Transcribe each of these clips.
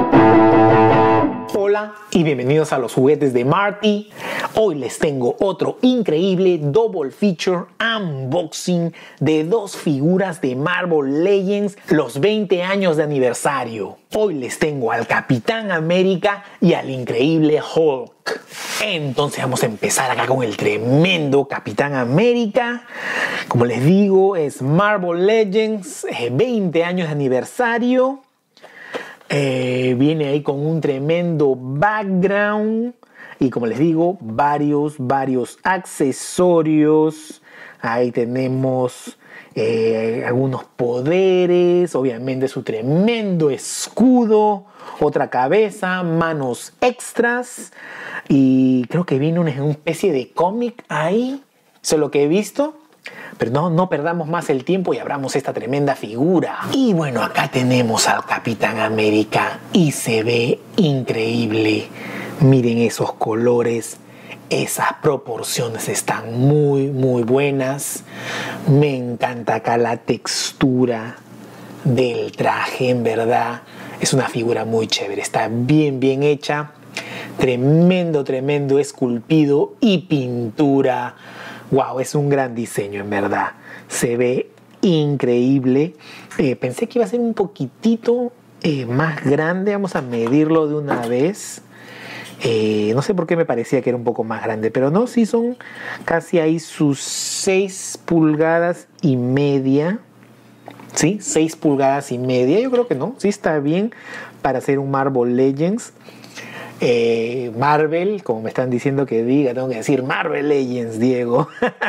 Hola y bienvenidos a los juguetes de Marty. Hoy les tengo otro increíble double feature unboxing de dos figuras de Marvel Legends, los 20 años de aniversario. Hoy les tengo al Capitán América y al increíble Hulk. Entonces vamos a empezar acá con el tremendo Capitán América. Como les digo, es Marvel Legends, 20 años de aniversario. Viene ahí con un tremendo background y, como les digo, varios accesorios. Ahí tenemos algunos poderes, obviamente su tremendo escudo, otra cabeza, manos extras, y creo que viene una especie de cómic ahí. Eso es lo que he visto. Pero no perdamos más el tiempo y abramos esta tremenda figura. Y bueno, acá tenemos al Capitán América y se ve increíble. Miren esos colores, esas proporciones están muy buenas. Me encanta acá la textura del traje, en verdad. Es una figura muy chévere, está bien hecha. Tremendo esculpido y pintura. Wow, es un gran diseño, en verdad. Se ve increíble. Pensé que iba a ser un poquitito más grande. Vamos a medirlo de una vez. No sé por qué me parecía que era un poco más grande, pero no, sí son casi ahí sus 6 pulgadas y media. Sí, 6 pulgadas y media. Yo creo que no, sí está bien para hacer un Marvel Legends. Marvel, como me están diciendo que diga, tengo que decir Marvel Legends, Diego.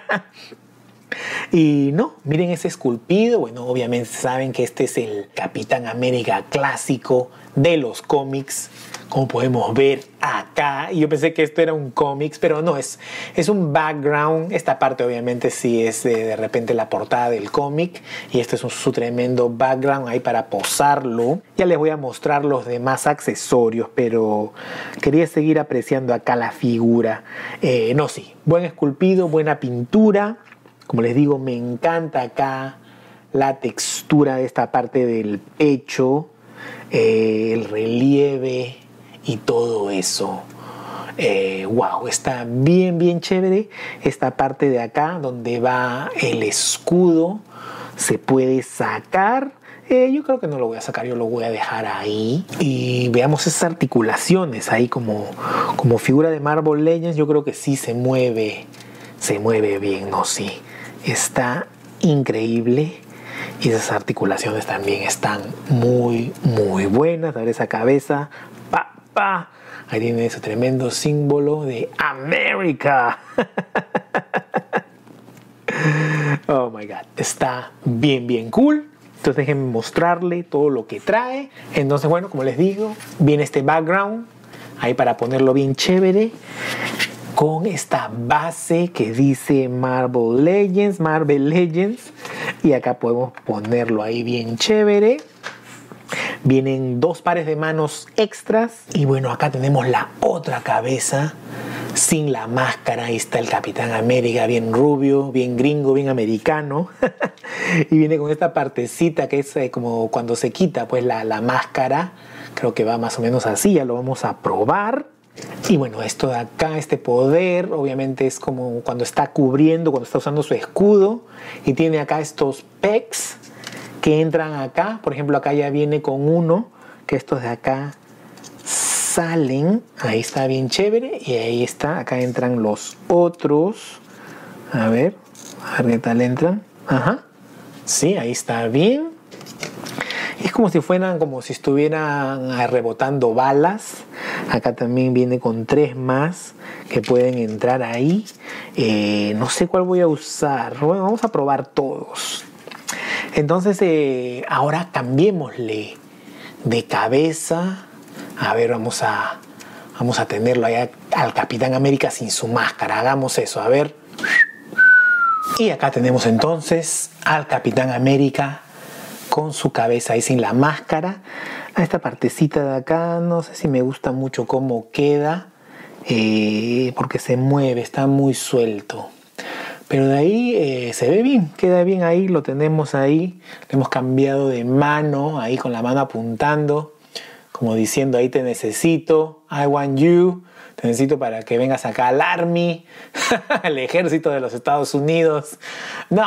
Y no, miren ese esculpido. Bueno, obviamente saben que este es el Capitán América clásico de los cómics, como podemos ver acá. Y yo pensé que esto era un cómics, pero no, es un background. Esta parte obviamente sí es de repente la portada del cómic, y este es su tremendo background ahí para posarlo. Ya les voy a mostrar los demás accesorios, pero quería seguir apreciando acá la figura. No, sí, buen esculpido, buena pintura. Como les digo, me encanta acá la textura de esta parte del pecho, el relieve y todo eso. Wow, está bien chévere. Esta parte de acá donde va el escudo se puede sacar. Yo creo que no lo voy a sacar, yo lo voy a dejar ahí. Y veamos esas articulaciones ahí como figura de Marvel Legends. Yo creo que sí se mueve bien, ¿no? Sí, está increíble. Y esas articulaciones también están muy buenas. A ver esa cabeza. Ahí tiene ese tremendo símbolo de América. Oh my God. Está bien cool. Entonces déjenme mostrarle todo lo que trae. Entonces, bueno, como les digo, viene este background ahí para ponerlo bien chévere, con esta base que dice Marvel Legends, y acá podemos ponerlo ahí bien chévere. Vienen 2 pares de manos extras, y bueno, acá tenemos la otra cabeza sin la máscara. Ahí está el Capitán América, bien rubio, bien gringo, bien americano. Y viene con esta partecita que es como cuando se quita pues la máscara. Creo que va más o menos así, ya lo vamos a probar. Y bueno, esto de acá, este poder, obviamente es como cuando está cubriendo, cuando está usando su escudo, y tiene acá estos pecs que entran acá. Por ejemplo, acá ya viene con uno, que estos de acá salen. Ahí está bien chévere, y ahí está, acá entran los otros. A ver qué tal entran. Ajá, sí, ahí está bien. Es como si estuvieran rebotando balas. Acá también viene con 3 más que pueden entrar ahí. No sé cuál voy a usar. Bueno, vamos a probar todos. Entonces, ahora cambiémosle de cabeza. A ver, vamos a tenerlo allá al Capitán América sin su máscara. Hagamos eso, a ver. Y acá tenemos entonces al Capitán América con su cabeza ahí sin la máscara. A esta partecita de acá no sé si me gusta mucho cómo queda, porque se mueve, está muy suelto. Pero de ahí se ve bien, queda bien ahí, lo tenemos ahí. Le hemos cambiado de mano, ahí con la mano apuntando. como diciendo ahí te necesito, I want you, te necesito para que vengas acá al Army, al ejército de los Estados Unidos. No,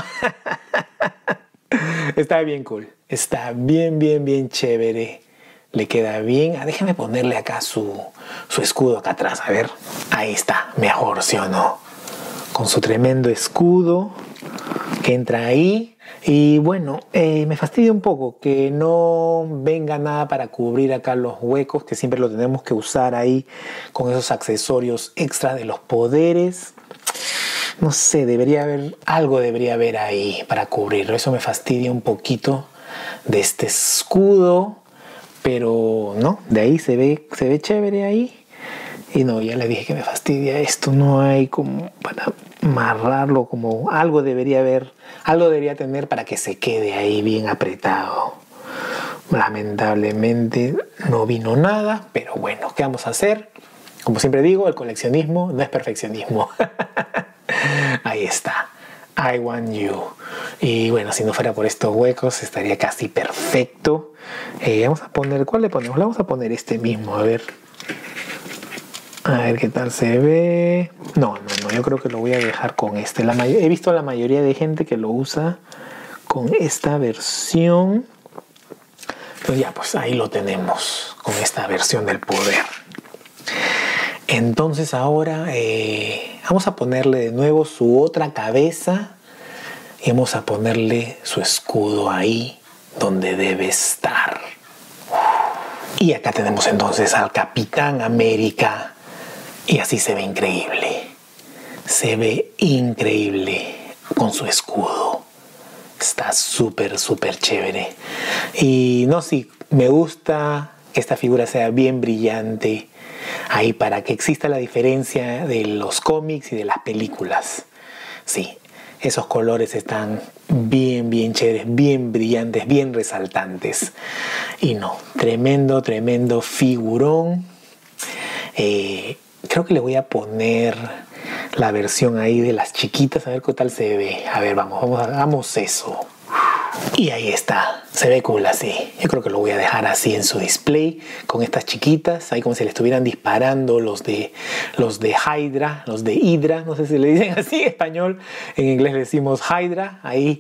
está bien cool, está bien chévere, le queda bien. Déjame ponerle acá su escudo acá atrás, a ver, ahí está, mejor, ¿sí o no? Con su tremendo escudo que entra ahí. Y bueno, me fastidia un poco que no venga nada para cubrir acá los huecos, que siempre lo tenemos que usar ahí con esos accesorios extra de los poderes. No sé, algo debería haber ahí para cubrirlo. Eso me fastidia un poquito de este escudo, pero no, de ahí se ve chévere ahí. Y no, ya le dije que me fastidia esto, no hay como para amarrarlo, como algo debería tener para que se quede ahí bien apretado. Lamentablemente no vino nada, pero bueno, ¿qué vamos a hacer? Como siempre digo, el coleccionismo no es perfeccionismo. Ahí está, I want you. Y bueno, si no fuera por estos huecos estaría casi perfecto. Vamos a poner, ¿cuál le ponemos? Le vamos a poner este mismo, a ver qué tal se ve. No, yo creo que lo voy a dejar con este. He visto a la mayoría de gente que lo usa con esta versión. Pues ya, pues ahí lo tenemos, con esta versión del poder. Entonces ahora vamos a ponerle de nuevo su otra cabeza y vamos a ponerle su escudo ahí donde debe estar. Y acá tenemos entonces al Capitán América. Y así se ve increíble. Se ve increíble con su escudo. Está súper chévere. Y no, sí, me gusta que esta figura sea bien brillante. Ahí para que exista la diferencia de los cómics y de las películas. Sí, esos colores están bien chéveres, bien brillantes, bien resaltantes. Y no, tremendo figurón. Creo que le voy a poner la versión ahí de las chiquitas, a ver qué tal se ve. A ver, hagamos eso. Y ahí está, se ve cool así. Yo creo que lo voy a dejar así en su display con estas chiquitas, ahí como si le estuvieran disparando los de Hydra, no sé si le dicen así en español, en inglés le decimos Hydra, ahí.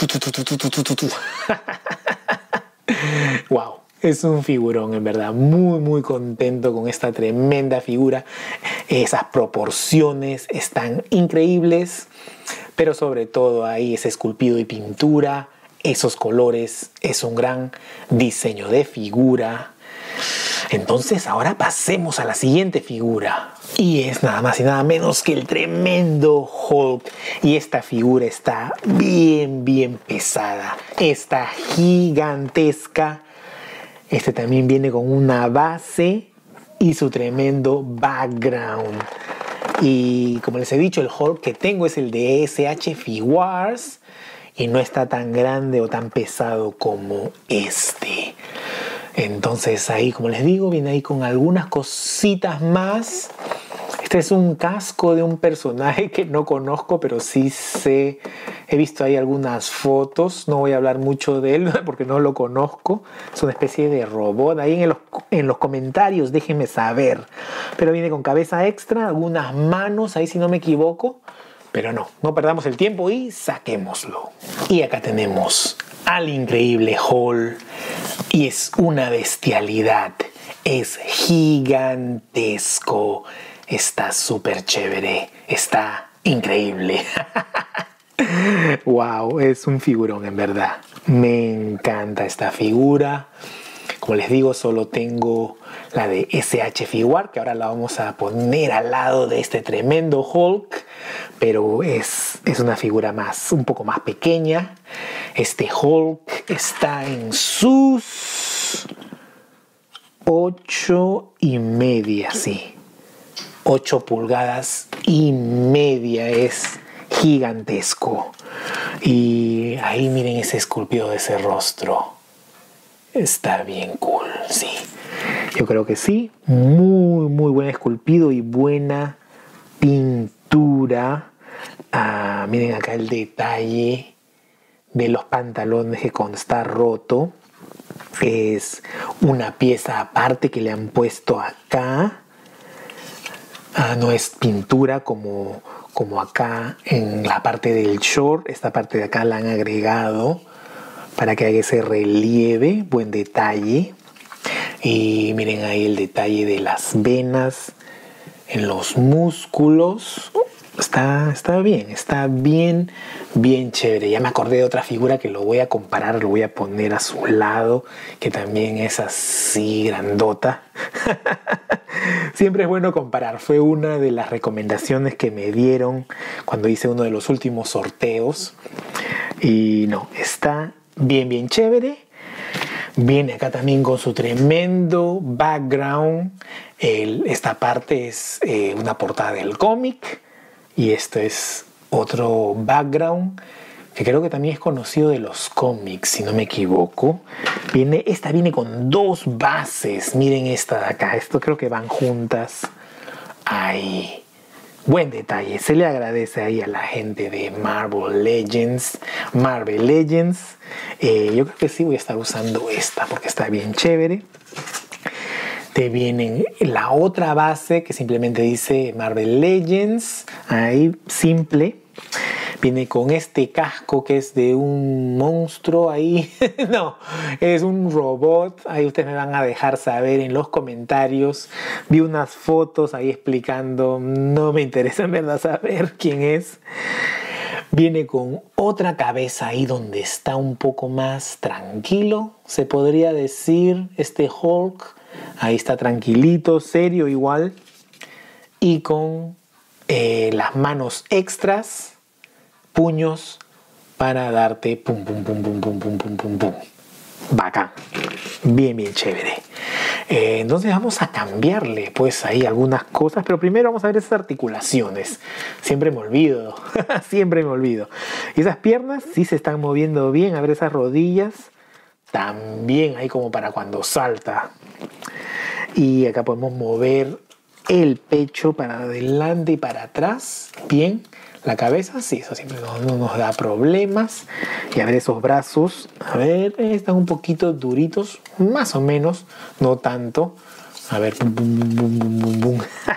Wow. Es un figurón, en verdad, muy contento con esta tremenda figura. Esas proporciones están increíbles, pero sobre todo ahí ese esculpido y pintura, esos colores, es un gran diseño de figura. Entonces ahora pasemos a la siguiente figura. Y es nada más y nada menos que el tremendo Hulk. Y esta figura está bien pesada, está gigantesca. Este también viene con una base y su tremendo background. Y como les he dicho, el Hulk que tengo es el de SH Figuarts y no está tan grande o tan pesado como este. Entonces ahí, como les digo, viene ahí con algunas cositas más. Este es un casco de un personaje que no conozco, pero sí sé, he visto ahí algunas fotos. No voy a hablar mucho de él porque no lo conozco. Es una especie de robot. Ahí en los comentarios déjenme saber. Pero viene con cabeza extra, algunas manos, ahí si no me equivoco. Pero no perdamos el tiempo y saquémoslo. Y acá tenemos al increíble Hulk. Y es una bestialidad. Es gigantesco. Está súper chévere. Está increíble. Wow, es un figurón en verdad. Me encanta esta figura. Como les digo, solo tengo la de SH Figuarts, que ahora la vamos a poner al lado de este tremendo Hulk. Pero es una figura un poco más pequeña. Este Hulk está en sus 8,5, sí. 8 pulgadas y media, es gigantesco. Y ahí miren ese esculpido de ese rostro. Está bien cool, sí. Yo creo que sí. Muy buen esculpido y buena pintura. Miren acá el detalle de los pantalones que está roto. Es una pieza aparte que le han puesto acá. No es pintura como acá en la parte del short. Esta parte de acá la han agregado para que haga ese relieve, buen detalle. Y miren ahí el detalle de las venas en los músculos. Está bien chévere. Ya me acordé de otra figura que lo voy a comparar, lo voy a poner a su lado, que también es así grandota. Siempre es bueno comparar. Fue una de las recomendaciones que me dieron cuando hice uno de los últimos sorteos. Y no, está bien chévere. Viene acá también con su tremendo background. Esta parte es una portada del cómic. Y esto es otro background que creo que también es conocido de los cómics, si no me equivoco. Esta viene con dos bases. Miren esta de acá. Esto creo que van juntas. Ahí. Buen detalle. Se le agradece ahí a la gente de Marvel Legends. Yo creo que sí voy a estar usando esta porque está bien chévere. Te viene la otra base que simplemente dice Marvel Legends. Ahí, simple. Viene con este casco que es de un monstruo ahí. No, es un robot. Ahí ustedes me van a dejar saber en los comentarios. Vi unas fotos ahí explicando. No me interesa en verdad saber quién es. Viene con otra cabeza ahí donde está un poco más tranquilo. Se podría decir este Hulk. Ahí está tranquilito, serio igual. Y con las manos extras. Puños para darte pum pum pum pum pum pum pum pum pum. Bacán. Bien chévere. Entonces vamos a cambiarle pues ahí algunas cosas, pero primero vamos a ver esas articulaciones. Siempre me olvido. Siempre me olvido. Y esas piernas sí se están moviendo bien. A ver esas rodillas. También ahí como para cuando salta. Y acá podemos mover el pecho para adelante y para atrás. Bien. La cabeza, sí, eso siempre no nos da problemas. Y a ver esos brazos. A ver, están un poquito duritos. Más o menos. No tanto. A ver, bum, bum, bum, bum, bum, bum.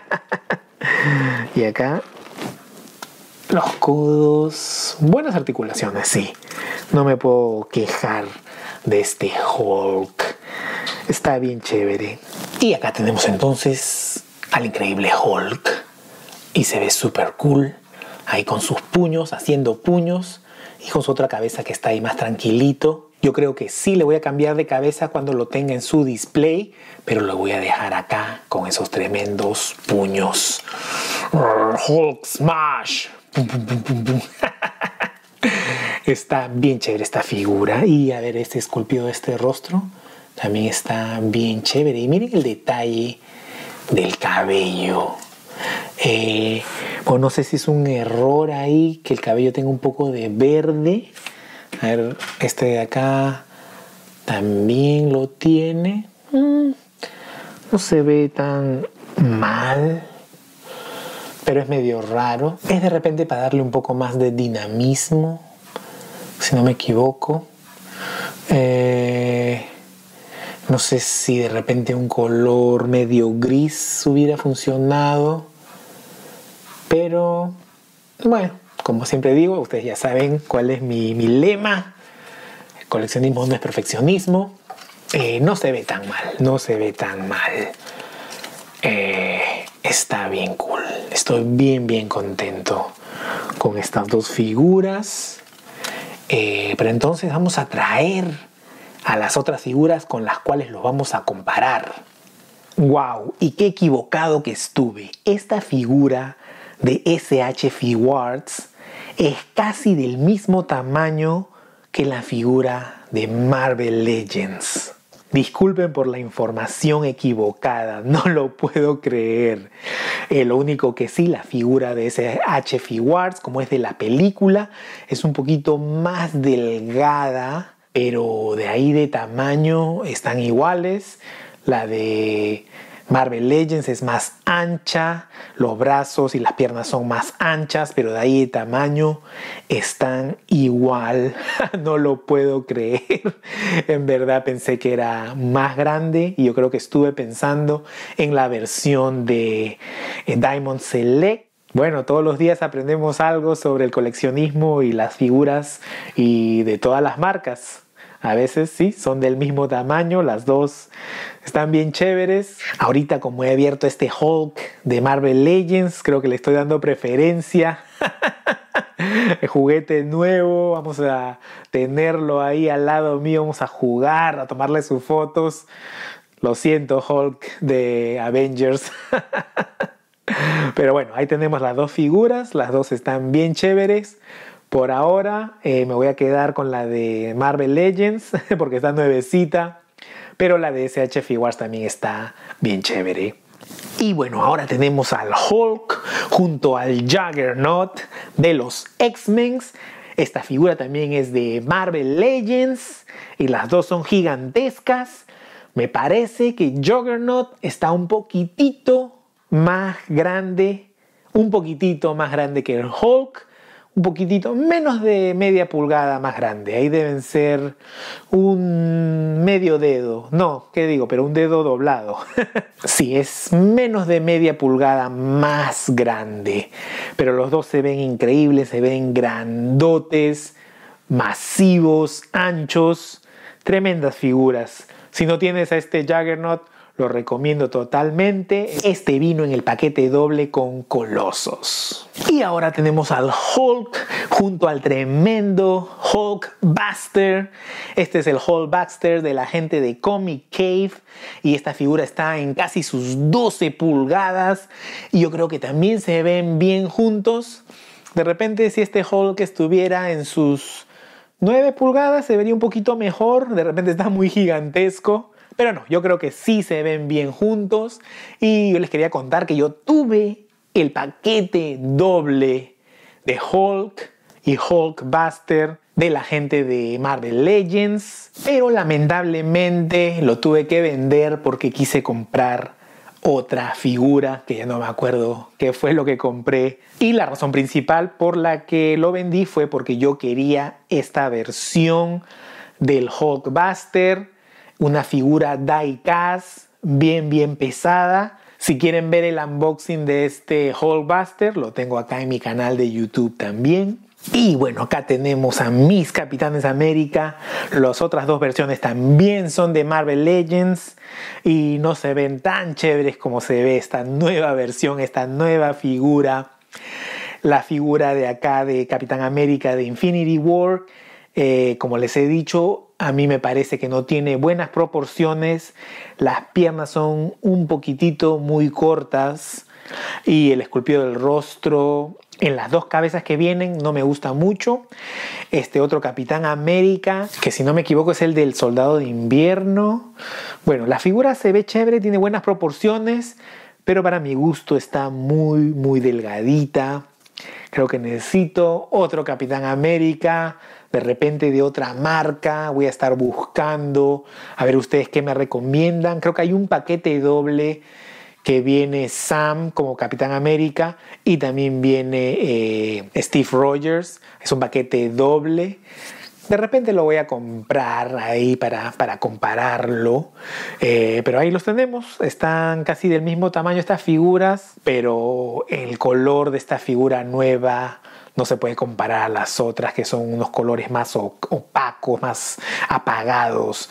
Y acá los codos. Buenas articulaciones, sí. No me puedo quejar de este Hulk. Está bien chévere. Y acá tenemos entonces al increíble Hulk. Y se ve súper cool. Ahí con sus puños, haciendo puños. Y con su otra cabeza que está ahí más tranquilito. Yo creo que sí le voy a cambiar de cabeza cuando lo tenga en su display. Pero lo voy a dejar acá con esos tremendos puños. Hulk Smash. Pum, pum, pum, pum, pum. Está bien chévere esta figura. Y a ver, este esculpido de este rostro también está bien chévere. Y miren el detalle del cabello. O no sé si es un error ahí que el cabello tenga un poco de verde. A ver, este de acá también lo tiene. No se ve tan mal, pero es medio raro. Es de repente para darle un poco más de dinamismo, si no me equivoco. No sé si de repente un color medio gris hubiera funcionado. Pero, bueno, como siempre digo, ustedes ya saben cuál es mi lema. El coleccionismo no es perfeccionismo. No se ve tan mal. Está bien cool. Estoy bien contento con estas dos figuras. Pero entonces vamos a traer a las otras figuras con las cuales los vamos a comparar. ¡Wow! Y qué equivocado que estuve. Esta figura de SH Figuarts es casi del mismo tamaño que la figura de Marvel Legends. Disculpen por la información equivocada, no lo puedo creer. Lo único que sí, la figura de SH Figuarts, como es de la película, es un poquito más delgada, pero de ahí de tamaño están iguales. La de Marvel Legends es más ancha, los brazos y las piernas son más anchas, pero de ahí de tamaño están igual. No lo puedo creer. En verdad pensé que era más grande y yo creo que estuve pensando en la versión de Diamond Select. Bueno, todos los días aprendemos algo sobre el coleccionismo y las figuras y de todas las marcas. A veces sí, son del mismo tamaño, las dos están bien chéveres. Ahorita como he abierto este Hulk de Marvel Legends, creo que le estoy dando preferencia. El juguete nuevo, vamos a tenerlo ahí al lado mío, vamos a jugar, a tomarle sus fotos. Lo siento, Hulk de Avengers. Pero bueno, ahí tenemos las dos figuras, las dos están bien chéveres. Por ahora me voy a quedar con la de Marvel Legends porque está nuevecita, pero la de SH Figuarts también está bien chévere. Y bueno, ahora tenemos al Hulk junto al Juggernaut de los X-Men. Esta figura también es de Marvel Legends y las dos son gigantescas. Me parece que Juggernaut está un poquitito más grande, que el Hulk. Un poquitito menos de media pulgada más grande. Ahí deben ser un medio dedo. No, ¿qué digo? Pero un dedo doblado. Sí, es menos de media pulgada más grande. Pero los dos se ven increíbles, se ven grandotes, masivos, anchos. Tremendas figuras. Si no tienes a este Juggernaut, lo recomiendo totalmente. Este vino en el paquete doble con Colossus. Y ahora tenemos al Hulk junto al tremendo Hulk Buster. Este es el Hulk Buster de la gente de Comic Cave. Y esta figura está en casi sus 12 pulgadas. Y yo creo que también se ven bien juntos. De repente, si este Hulk estuviera en sus 9 pulgadas, se vería un poquito mejor. De repente está muy gigantesco. Pero no, yo creo que sí se ven bien juntos. Y yo les quería contar que yo tuve el paquete doble de Hulk y Hulk Buster de la gente de Marvel Legends. Pero lamentablemente lo tuve que vender porque quise comprar otra figura que ya no me acuerdo qué fue lo que compré. Y la razón principal por la que lo vendí fue porque yo quería esta versión del Hulk Buster. Una figura die-cast bien pesada. Si quieren ver el unboxing de este Hulkbuster, lo tengo acá en mi canal de YouTube también. Y bueno, acá tenemos a mis Capitanes América. Las otras dos versiones también son de Marvel Legends y no se ven tan chéveres como se ve esta nueva versión, esta nueva figura. La figura de acá de Capitán América de Infinity War. Como les he dicho, a mí me parece que no tiene buenas proporciones. Las piernas son un poquitito muy cortas y el esculpido del rostro en las dos cabezas que vienen no me gusta mucho. Este otro Capitán América, que si no me equivoco es el del Soldado de Invierno. Bueno, la figura se ve chévere, tiene buenas proporciones, pero para mi gusto está muy delgadita. Creo que necesito otro Capitán América, de repente de otra marca. Voy a estar buscando, a ver ustedes qué me recomiendan. Creo que hay un paquete doble que viene Sam como Capitán América y también viene Steve Rogers. Es un paquete doble. De repente lo voy a comprar ahí para compararlo. Pero ahí los tenemos. Están casi del mismo tamaño estas figuras, pero el color de esta figura nueva no se puede comparar a las otras, que son unos colores más opacos, más apagados.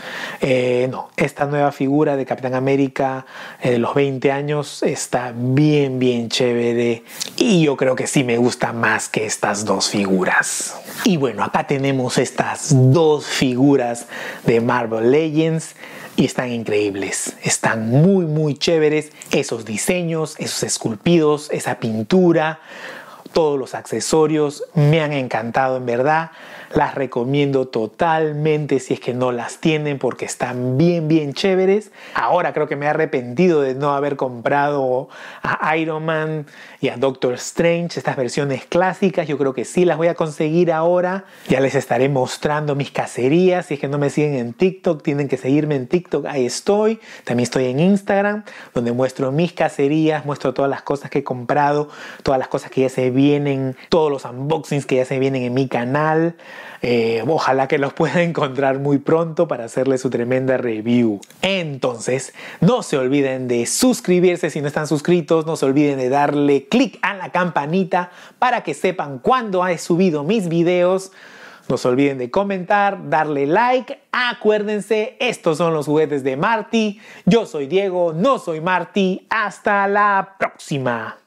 No, esta nueva figura de Capitán América de los 20 años está bien chévere. Y yo creo que sí me gusta más que estas dos figuras. Y bueno, acá tenemos estas dos figuras de Marvel Legends. Y están increíbles, están muy chéveres. Esos diseños, esos esculpidos, esa pintura, todos los accesorios me han encantado en verdad. Las recomiendo totalmente si es que no las tienen porque están bien chéveres. Ahora creo que me he arrepentido de no haber comprado a Iron Man y a Doctor Strange, estas versiones clásicas. Yo creo que sí las voy a conseguir ahora. Ya les estaré mostrando mis cacerías. Si es que no me siguen en TikTok, tienen que seguirme en TikTok. Ahí estoy. También estoy en Instagram, donde muestro mis cacerías, muestro todas las cosas que he comprado, todas las cosas que ya se vienen, todos los unboxings que ya se vienen en mi canal. Ojalá que los pueda encontrar muy pronto para hacerle su tremenda review. Entonces, no se olviden de suscribirse si no están suscritos. No se olviden de darle click a la campanita para que sepan cuando he subido mis videos. No se olviden de comentar, darle like. Acuérdense, estos son los juguetes de Marty. Yo soy Diego, no soy Marty. Hasta la próxima.